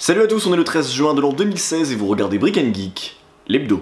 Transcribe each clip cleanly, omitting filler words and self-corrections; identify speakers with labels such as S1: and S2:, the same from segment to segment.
S1: Salut à tous, on est le 13 juin de l'an 2016 et vous regardez Brick & Geek, l'hebdo.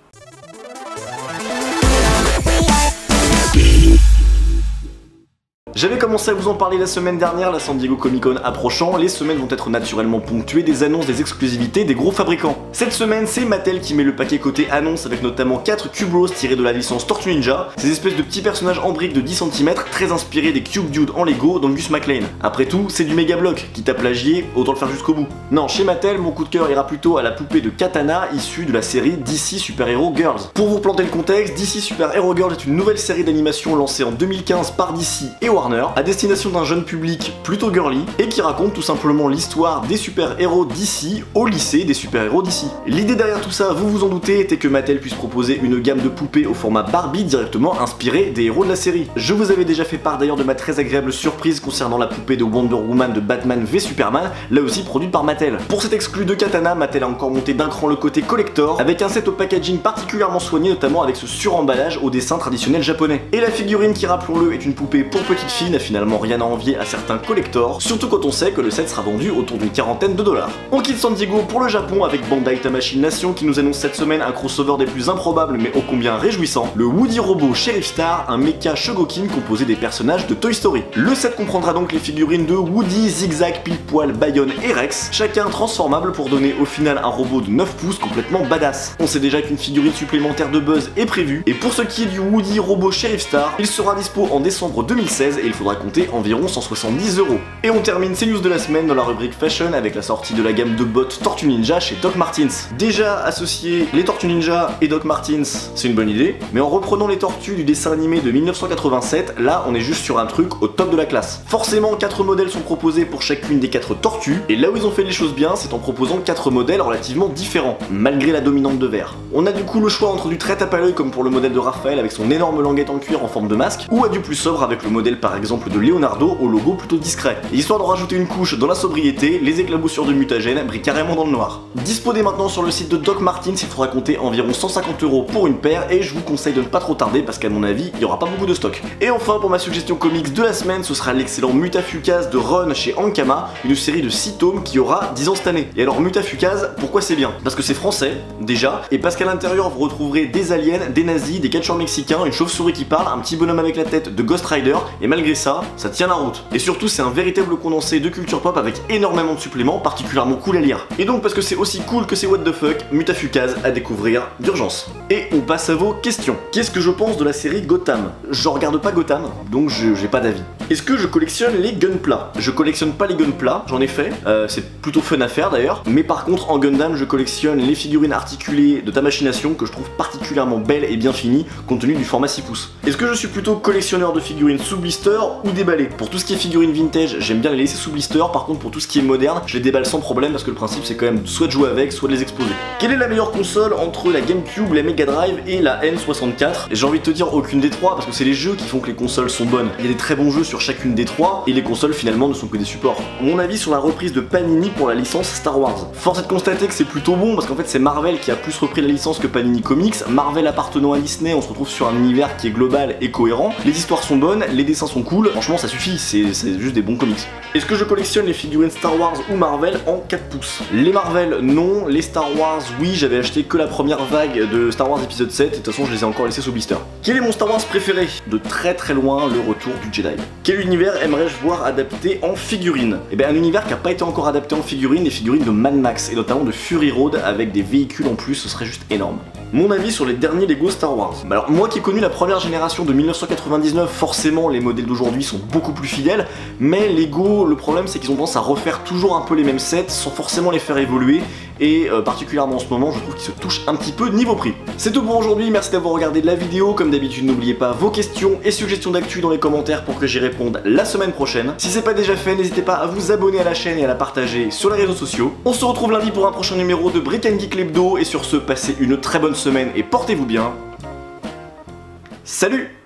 S1: J'avais commencé à vous en parler la semaine dernière, la San Diego Comic Con approchant, les semaines vont être naturellement ponctuées des annonces, des exclusivités, des gros fabricants. Cette semaine, c'est Mattel qui met le paquet côté annonce avec notamment 4 Cube Bros tirés de la licence Tortue Ninja, ces espèces de petits personnages en briques de 10 cm très inspirés des Cube Dude en Lego dans Gus McLean. Après tout, c'est du méga bloc, quitte à plagier, autant le faire jusqu'au bout. Non, chez Mattel, mon coup de cœur ira plutôt à la poupée de Katana issue de la série DC Super Hero Girls. Pour vous planter le contexte, DC Super Hero Girls est une nouvelle série d'animation lancée en 2015 par DC et Warner, à destination d'un jeune public plutôt girly, et qui raconte tout simplement l'histoire des super-héros d'ici au lycée des super-héros d'ici. L'idée derrière tout ça, vous vous en doutez, était que Mattel puisse proposer une gamme de poupées au format Barbie directement inspirée des héros de la série. Je vous avais déjà fait part d'ailleurs de ma très agréable surprise concernant la poupée de Wonder Woman de Batman v Superman, là aussi produite par Mattel. Pour cet exclu de Katana, Mattel a encore monté d'un cran le côté collector, avec un set au packaging particulièrement soigné, notamment avec ce suremballage au dessin traditionnel japonais. Et la figurine qui, rappelons-le, est une poupée pour petite fille, n'a finalement rien à envier à certains collectors, surtout quand on sait que le set sera vendu autour d'une quarantaine de dollars. On quitte San Diego pour le Japon avec Bandai Tamashii Nation qui nous annonce cette semaine un crossover des plus improbables mais ô combien réjouissant, le Woody Robot Sheriff Star, un mecha Shogokin composé des personnages de Toy Story. Le set comprendra donc les figurines de Woody, Zigzag, Pile-Poil, Bayonne et Rex, chacun transformable pour donner au final un robot de 9 pouces complètement badass. On sait déjà qu'une figurine supplémentaire de Buzz est prévue, et pour ce qui est du Woody Robot Sheriff Star, il sera dispo en décembre 2016 et il faudra compter environ 170 €. Et on termine ces news de la semaine dans la rubrique fashion avec la sortie de la gamme de bottes Tortue Ninja chez Doc Martens. Déjà associer les Tortues Ninja et Doc Martens, c'est une bonne idée, mais en reprenant les tortues du dessin animé de 1987, là on est juste sur un truc au top de la classe. Forcément 4 modèles sont proposés pour chacune des 4 tortues, et là où ils ont fait les choses bien, c'est en proposant 4 modèles relativement différents, malgré la dominante de vert. On a du coup le choix entre du très tape à l'œil comme pour le modèle de Raphaël avec son énorme languette en cuir en forme de masque, ou à du plus sobre avec le modèle par exemple de Leonardo au logo plutôt discret. Et histoire de rajouter une couche dans la sobriété, les éclaboussures de mutagène brillent carrément dans le noir. Dispo dès maintenant sur le site de Doc Martens, il faudra compter environ 150 € pour une paire, et je vous conseille de ne pas trop tarder parce qu'à mon avis, il n'y aura pas beaucoup de stock. Et enfin, pour ma suggestion comics de la semaine, ce sera l'excellent Mutafukaz de Run chez Ankama, une série de 6 tomes qui aura 10 ans cette année. Et alors Mutafukaz, pourquoi c'est bien? Parce que c'est français, déjà, et parce qu'à l'intérieur vous retrouverez des aliens, des nazis, des catcheurs mexicains, une chauve-souris qui parle, un petit bonhomme avec la tête de Ghost Rider, et malgré ça tient la route. Et surtout c'est un véritable condensé de culture pop avec énormément de suppléments particulièrement cool à lire. Et donc parce que c'est aussi cool que c'est what the fuck, Mutafukaz à découvrir d'urgence. Et on passe à vos questions. Qu'est-ce que je pense de la série Gotham? Je regarde pas Gotham, donc j'ai pas d'avis. Est-ce que je collectionne les Gunpla? Je collectionne pas les Gunpla, j'en ai fait, c'est plutôt fun à faire d'ailleurs, mais par contre en Gundam je collectionne les figurines articulées de Tamashii Nation que je trouve particulièrement belles et bien finies compte tenu du format 6 pouces. Est-ce que je suis plutôt collectionneur de figurines sous blister ou déballées? Pour tout ce qui est figurines vintage, j'aime bien les laisser sous blister, par contre pour tout ce qui est moderne, je les déballe sans problème parce que le principe c'est quand même soit de jouer avec, soit de les exposer. Quelle est la meilleure console entre la GameCube, la Mega Drive et la N64? Et j'ai envie de te dire aucune des trois parce que c'est les jeux qui font que les consoles sont bonnes. Il y a des très bons jeux sur chacune des trois et les consoles finalement ne sont que des supports. Mon avis sur la reprise de Panini pour la licence Star Wars. Force est de constater que c'est plutôt bon parce qu'en fait c'est Marvel qui a plus repris la licence que Panini Comics. Marvel appartenant à Disney, on se retrouve sur un univers qui est global et cohérent. Les histoires sont bonnes, les dessins sont cool, franchement ça suffit, c'est juste des bons comics. Est-ce que je collectionne les figurines Star Wars ou Marvel en 4 pouces? Les Marvel non, les Star Wars oui, j'avais acheté que la première vague de Star Wars épisode 7 et de toute façon je les ai encore laissés sous blister. Quel est mon Star Wars préféré? De très loin, le retour du Jedi. Quel univers aimerais-je voir adapté en figurine? Et bien un univers qui n'a pas été encore adapté en figurine, les figurines de Mad Max et notamment de Fury Road avec des véhicules en plus, ce serait juste énorme. Mon avis sur les derniers Lego Star Wars. Alors moi qui ai connu la première génération de 1999, forcément les modèles d'aujourd'hui sont beaucoup plus fidèles, mais Lego, le problème c'est qu'ils ont tendance à refaire toujours un peu les mêmes sets sans forcément les faire évoluer, et particulièrement en ce moment je trouve qu'ils se touchent un petit peu niveau prix. C'est tout pour aujourd'hui, merci d'avoir regardé la vidéo, comme d'habitude n'oubliez pas vos questions et suggestions d'actu dans les commentaires pour que j'y réponde la semaine prochaine. Si c'est pas déjà fait, n'hésitez pas à vous abonner à la chaîne et à la partager sur les réseaux sociaux. On se retrouve lundi pour un prochain numéro de Brick & Geek l'hebdo, et sur ce, passez une très bonne semaine et portez-vous bien. Salut!